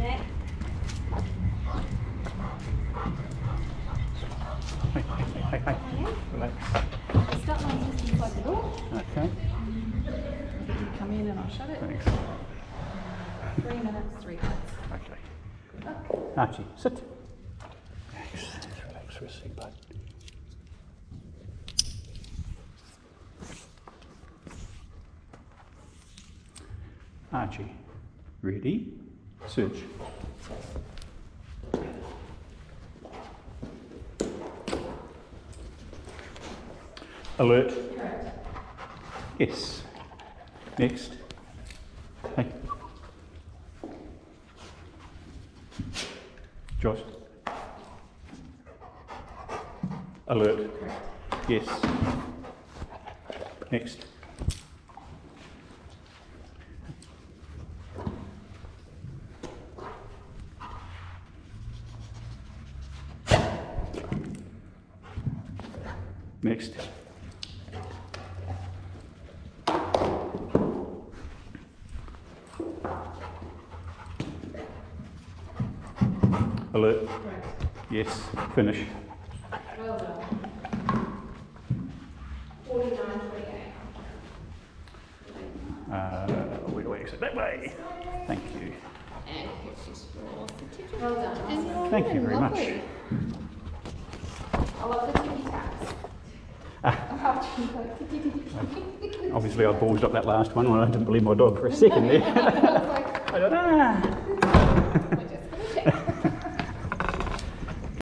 neck. Hey. Relax. Start line just inside the door. Okay. You come in and I'll shut it. Thanks. 3 minutes, 3 minutes. Okay. Good luck. Archie, sit. Relax. Relax for a sec, bud. Archie, ready? Search. Alert. Correct. Yes. Next. Hey. Josh. Alert. Correct. Yes. Next. Next. Alert. Correct. Yes. Finish. Well done. 49.28. We'll exit that way. Thank you. And here's your scroll certificate. Well done. And Thank you very lovely. much. I love the ticky taps. Obviously I ballsed up that last one when I didn't believe my dog for a second there. I thought, ah.